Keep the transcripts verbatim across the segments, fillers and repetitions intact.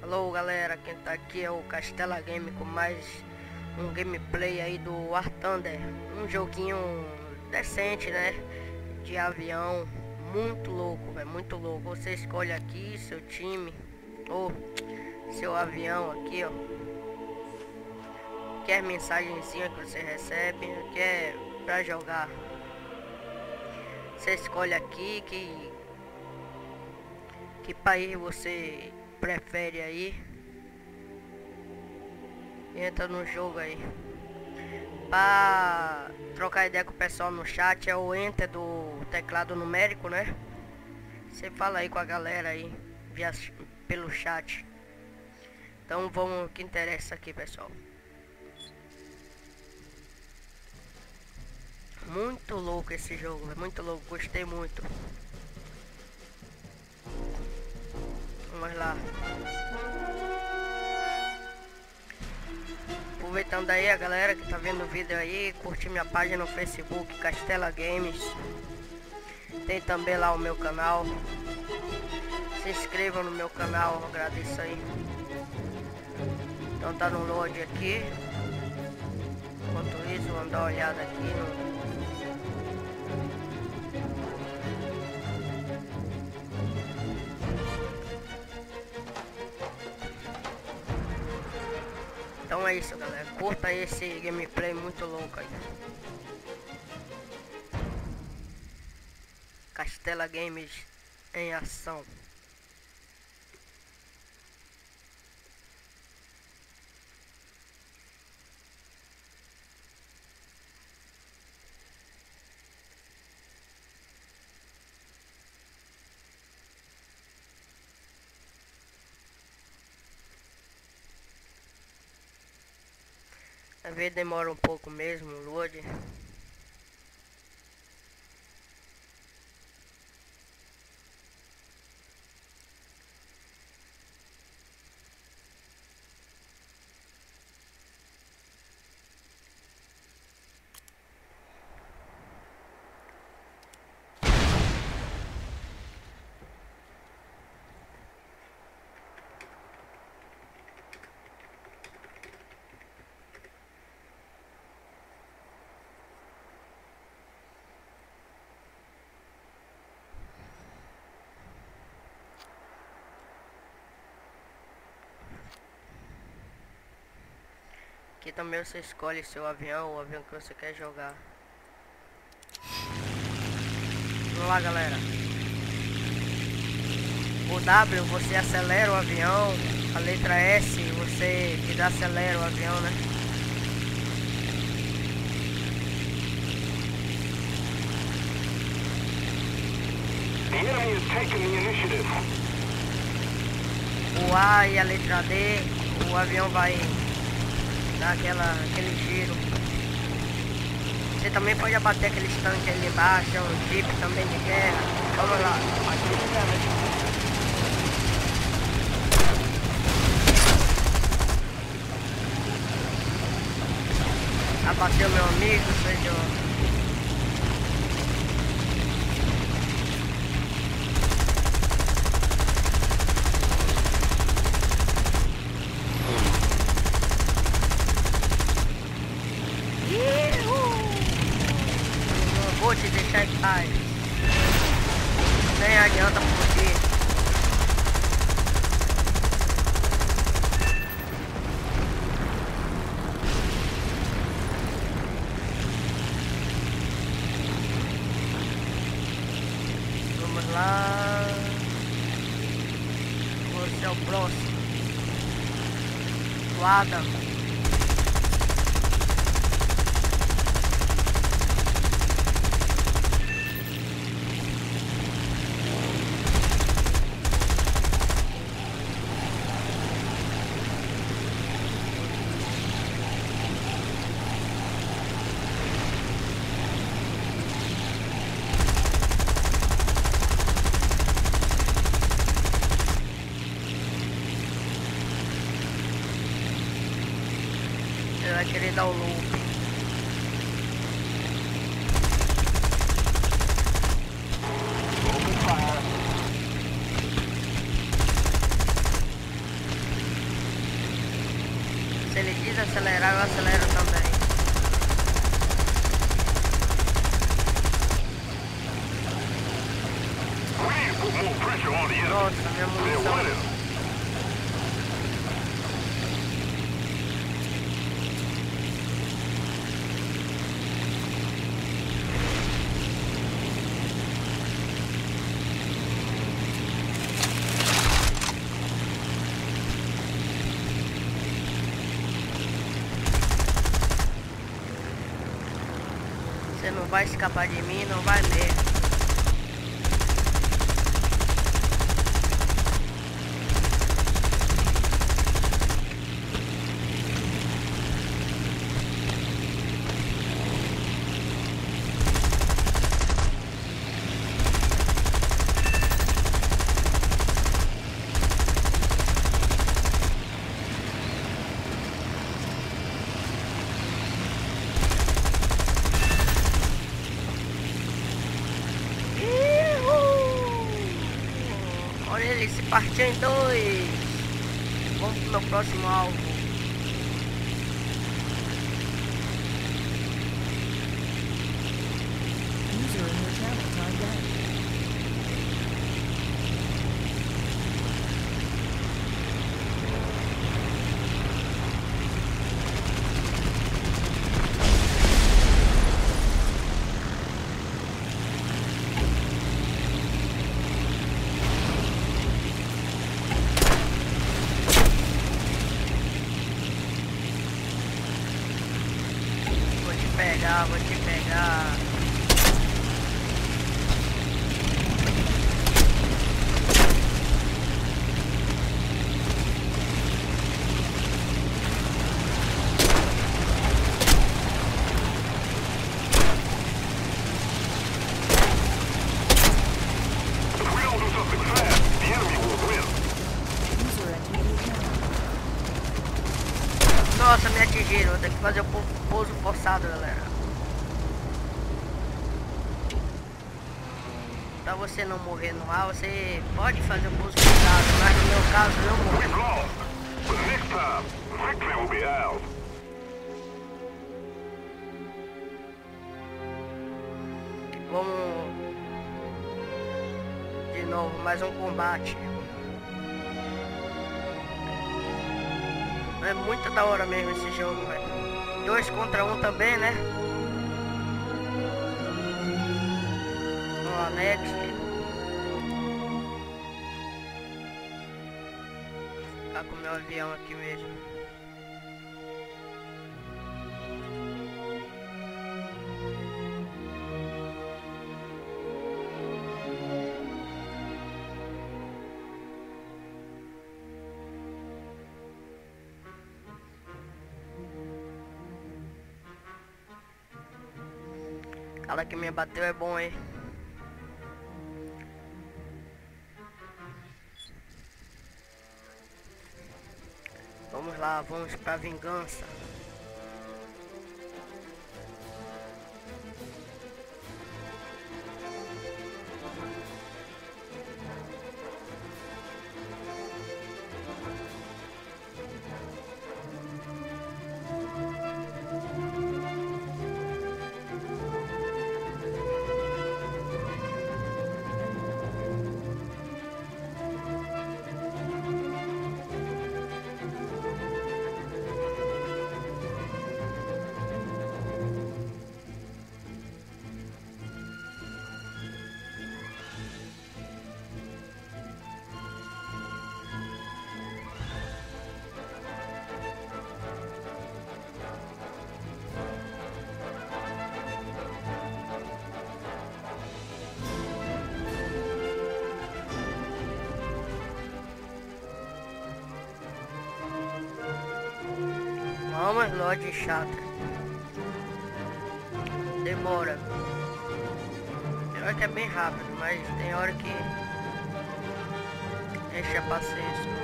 Alô galera, quem tá aqui é o Castela Game com mais um gameplay aí do War Thunder. Um joguinho decente, né? De avião, muito louco, velho, muito louco. Você escolhe aqui seu time ou seu avião aqui, ó. Quer mensagenzinha que você recebe, quer pra jogar. Você escolhe aqui que que país você prefere aí. Entra no jogo aí. Pra trocar ideia com o pessoal no chat é o enter do teclado numérico, né? Você fala aí com a galera aí via, pelo chat. Então vamos, o que interessa aqui, pessoal. Muito louco esse jogo, é muito louco, gostei muito. Vamos lá. Aproveitando aí a galera que tá vendo o vídeo aí, curtir minha página no Facebook, Castela Games. Tem também lá o meu canal. Se inscrevam no meu canal, agradeço aí. Então tá no load aqui. Enquanto isso, vamos dar uma olhada aqui no... Então é isso, galera. Curta esse gameplay muito louco aí. Castela Games em ação. Às vezes demora um pouco mesmo o load. Aqui também você escolhe seu avião, o avião que você quer jogar. Vamos lá, galera. O W você acelera o avião. A letra S você desacelera o avião, né? The enemy has taken the initiative. O A e a letra D, o avião vai dar aquela, aquele giro. Você também pode abater aqueles tanques ali embaixo, um jeep também de guerra. Vamos lá. Abateu meu amigo, senhor. Vou te deixar em paz. Nem adianta fugir. Vamos lá. Você é o próximo. O Adam. Ele vai querer dar o loop. ele desacelerar, eu acelero também. Nossa, minha munição. Você não vai escapar de mim, não vai mesmo. Olha ele se partiu em dois. Vamos pro meu próximo alvo. User in your channel timed out. Vou te pegar, vou te pegar. User entered your channel. Nossa, me atingiram. Vou ter que fazer o pou- pouso forçado, galera. Pra você não morrer no ar, você pode fazer o pouso forçado, mas no meu caso eu morri. We've lost, but next time, victory will be ours. Vamos de novo, mais um combate. É muito da hora mesmo esse jogo, velho. Dois contra um também, né? No Anex. Ficar com o meu avião aqui mesmo. Cara que me bateu é bom, hein? Vamos lá, vamos pra vingança. Vamos, Lorde chata. Demora. Tem hora que é bem rápido, mas tem hora que enche a paciência.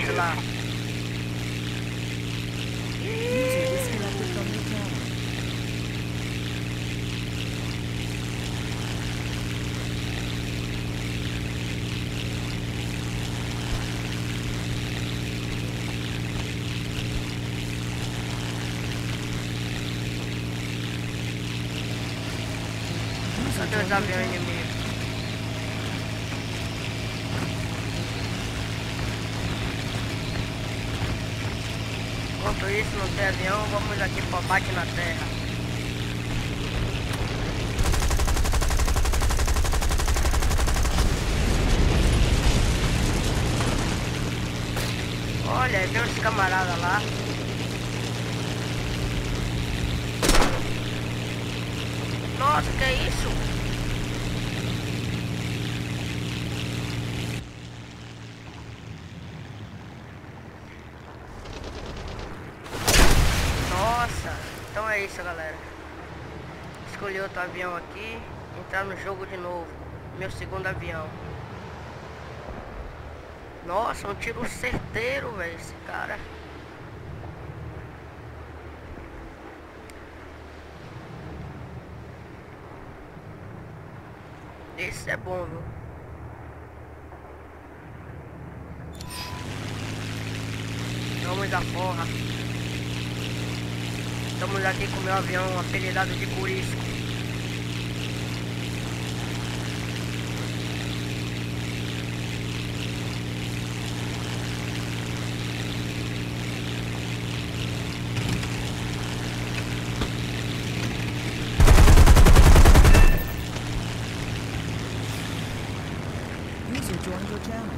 coisa lá. User disconnected from your channel. User Cadê os joined your aviões channel. inimigos? Enquanto isso, não tem avião, vamos aqui para bate na terra. Olha, tem uns camaradas lá. Nossa, que é isso? Nossa, então é isso, galera. Escolhi outro avião aqui, entrar no jogo de novo. Meu segundo avião. Nossa, um tiro certeiro, velho, esse cara. Esse é bom, viu? Vamos à forra. Estamos aqui com meu avião apelidado de Curisco. User joined your channel.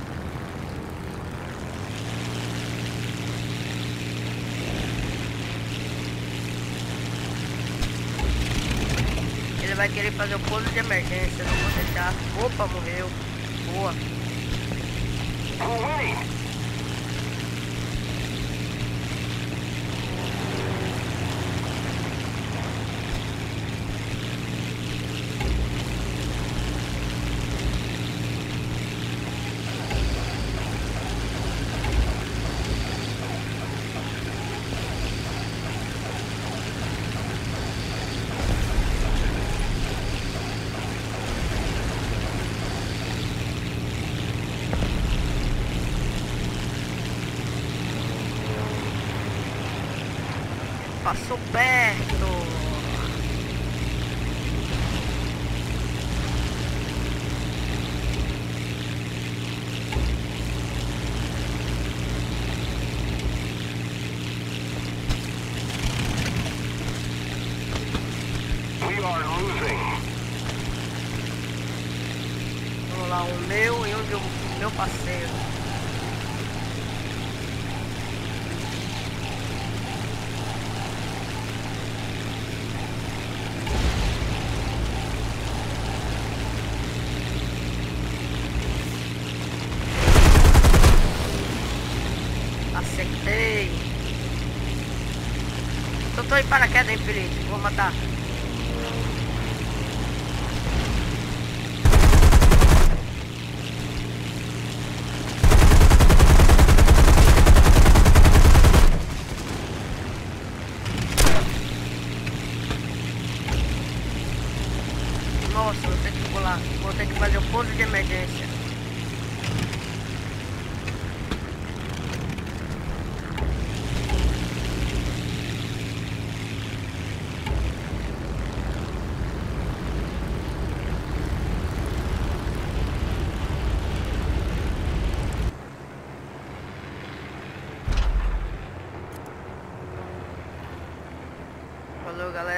Ele vai querer fazer o pouso de emergência, não vou deixar. Opa, morreu. Boa. We're winning. Passou perto. We are losing. Vamos lá, o meu e um do meu parceiro. Acertei. Eu tô em paraquedas, infeliz. Vou matar. Nossa, vou ter que pular. Vou ter que fazer o pouso de emergência. Valeu, galera.